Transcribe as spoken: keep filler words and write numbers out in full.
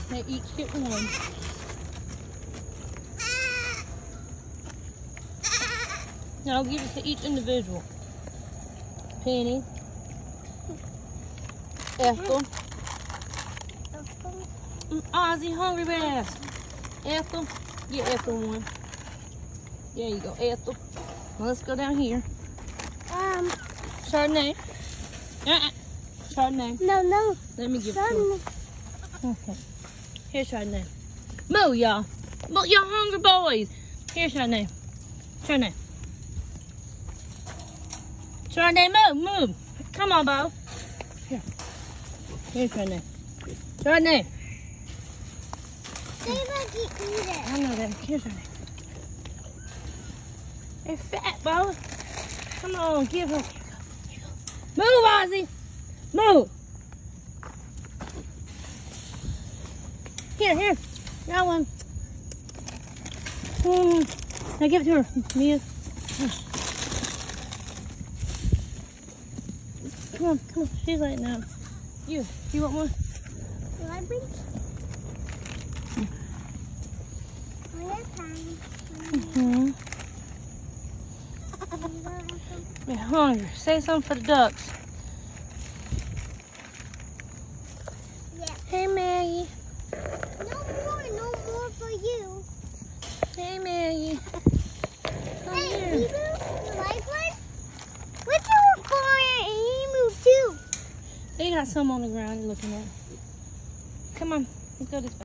They each get one. Now I'll give it to each individual. Penny. Ethel. Mm, Ozzy, Hungry Bass. Ethel. Get Ethel one. There you go, Ethel. Well, let's go down here. Um. Chardonnay. Uh-uh. Chardonnay. No, no. Let me give Chardonnay. it to her. Okay. Here's Chardonnay. Move, y'all. Move, y'all hungry boys. Here's Chardonnay. Chardonnay. Chardonnay, move, move. Come on, Bo. Here. Here's Chardonnay. Chardonnay. They like to eat it. I know that. Here's Chardonnay. They're fat, Bo. Come on, give her. Here you go. Move, Ozzy. Move. Here, here. Got one. Mm. Now give it to her, Mia. Come on, come on. She's like, no. You, you want one? Will I bring? Mm-hmm. We're hungry. Say something for the ducks. Yeah. Hey, Maggie. No more, no more for you. Hey, Maggie. Come Hey, here. Emu, you like one? What you for an emu too? They got some on the ground you're looking at. Come on, let's go this way.